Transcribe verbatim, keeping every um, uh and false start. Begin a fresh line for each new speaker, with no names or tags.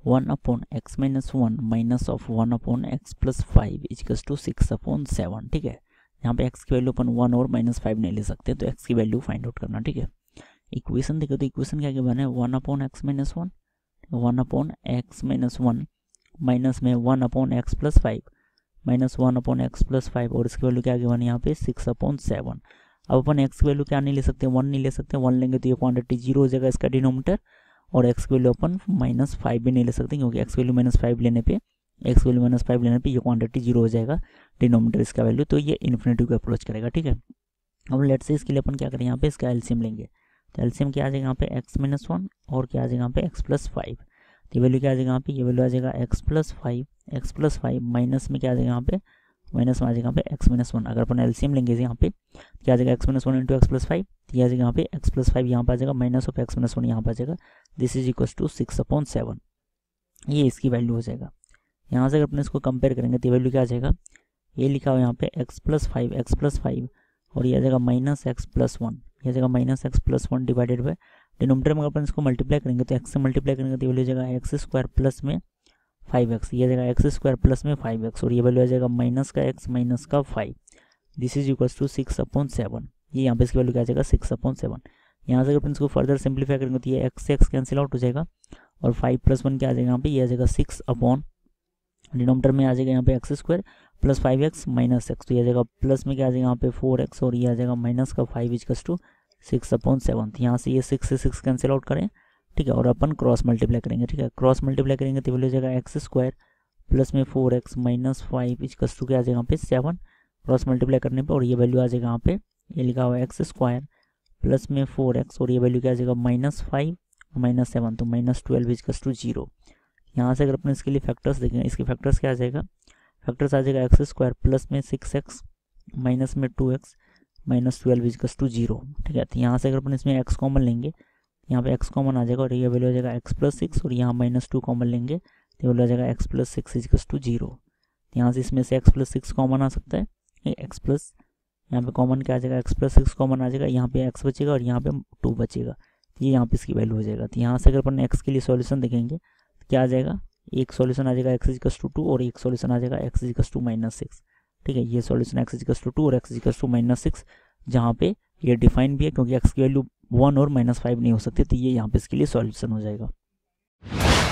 One upon x minus one minus of one upon x plus five equals to six upon seven. ठीक है, यहाँ पे x की value अपन one और माइनस फाइव नहीं ले सकते, तो एक्स की वैल्यू फाइंड आउट करना। ठीक है, इक्वेशन देखो तो इक्वेशन क्या क्या बना है, one upon x minus one, one upon x minus one minus में one upon x plus five minus one upon x plus five, और इसकी वैल्यू क्या आ गई वन यहाँ पे सिक्स अपॉन सेवन। अब अपन एक्स की वैल्यू क्या नहीं ले सकते, वन नहीं ले सकते, वन लेंगे तो ये क्वांटिटी जीरो हो जाएगा इसका डिनोमीटर, और एक्स की वैल्यू अपन माइनस फाइव भी नहीं ले सकते, क्योंकि एक्स की वैल्यू माइनस फाइव लेने पे एक्स की वैल्यू माइनस फाइव लेने पे ये क्वांटिटी जीरो हो जाएगा डिनोमीटर इसका वैल्यू, तो ये इन्फिनिटी को अप्रोच करेगा। ठीक है, अब लेट से इसके लिए अपन क्या करें, यहाँ पे इसका एलसीएम लेंगे, तो एलसीएम क्या आ जाएगा यहाँ पे एक्स माइनस वन और क्या आ जाएगा यहाँ पे एक्स प्लस फाइव, तो ये वैल्यू क्या आ जाएगा यहाँ पे, ये वैल्यू आ जाएगा x plus five, x plus five minus में क्या आ जाएगा यहाँ पे, माइनस में आ जाएगा यहाँ पे एक्स माइनस वन। अगर अपन एलसीएम लेंगे यहाँ पे क्या आ जाएगा x minus one into x plus five, ये आ जाएगा यहाँ पे एक्स प्लस फाइव यहाँ पर आ जाएगा minus of x minus one यहाँ पर आ जाएगा, this is equal to six upon seven, ये इसकी वैल्यू हो जाएगा। यहाँ से अगर अपन इसको कंपेयर करेंगे तो वैल्यू क्या आ जाएगा, ये लिखा हुआ यहाँ पे x plus five x plus five और ये आ जाएगा माइनस एक्स प्लस वन, ये आ जाएगा minus x plus one divided by denominator में अगर अपन इसको मल्टीप्लाई करेंगे तो एक्स से मल्टीप्लाई करेंगे तो वैल्यू आ जाएगा एक्स स्क्वायर प्लस में फाइव एक्स, ये आ जाएगा एक्स स्क्वायर प्लस में फाइव एक्स और ये वैल्यू आ जाएगा माइनस का एक्स माइनस का five, this is equal to six upon seven, ये यहाँ पे इसकी वैल्यू क्या आ जाएगा सिक्स अपॉन सेवन। यहाँ से अगर अपन इसको फर्दर सिंप्लीफाई करेंगे तो ये एक्स से एक्स कैंसिल आउट हो जाएगा और फाइव प्लस वन क्या आ जाएगा यहाँ पे, ये आ जाएगा सिक्स अपॉन डिनोमीटर में आ जाएगा यहाँ पे x square plus five x minus x, तो ये आ जाएगा प्लस में क्या आ जाएगा यहाँ पे फोर एक्स और ये आ जाएगा माइनस का five equals to six upon seven. यहाँ से ये सिक्स से सिक्स कैंसिल आउट करें, ठीक है, और अपन क्रॉस मल्टीप्लाई करेंगे। ठीक है, क्रॉस मल्टीप्लाई करेंगे तो वैल्यू हो जाएगा एक्स स्क्वायर प्लस में four x minus five equals to क्या आ जाएगा यहाँ पे सेवन, क्रॉस मल्टीप्लाई करने पे और ये वैल्यू आ जाएगा यहाँ पे, ये लिखा हुआ है एक्स स्क्वायर प्लस में फोर एक्स और ये वैल्यू क्या आ जाएगा माइनस फाइव माइनस सेवन, तो minus twelve equals to zero. यहाँ से अगर अपन इसके लिए फैक्टर्स देखेंगे, इसके फैक्टर्स क्या आ जाएगा, फैक्टर्स आ जाएगा एक्स स्क्वायर प्लस में सिक्स एक्स माइनस में two x minus twelve equals to zero. ठीक है, तो यहाँ से अगर अपन इसमें एक्स कॉमन लेंगे, यहाँ पे एक्स कॉमन आ जाएगा और ये वैल्यू आ जाएगा एक्स प्लस सिक्स और यहाँ माइनस टू कॉमन लेंगे तो वैल्यू आ जाएगा x plus six equals to zero. यहाँ से इसमें से एक्स प्लस सिक्स कॉमन आ सकता है, एक्स प्लस यहाँ पे कॉमन क्या आ जाएगा एक्स प्लस सिक्स कॉमन आ जाएगा, यहाँ पे एक्स बचेगा और यहाँ पे टू बचेगा, ये यहाँ पे इसकी वैल्यू हो जाएगा। तो यहाँ से अगर अपन एक्स के लिए सॉल्यूशन देखेंगे तो क्या आ जाएगा, एक सॉल्यूशन आ जाएगा एक्स इजकल्स टू टू और एक सॉल्यूशन आ जाएगा x equals to minus six. ठीक है, ये solution x equals to two और x equals to minus six, जहाँ पे ये डिफाइन भी है क्योंकि एक्स की वैल्यू वन और माइनस फाइव नहीं हो सकती, तो ये यहाँ पे इसके लिए सॉल्यूशन हो जाएगा।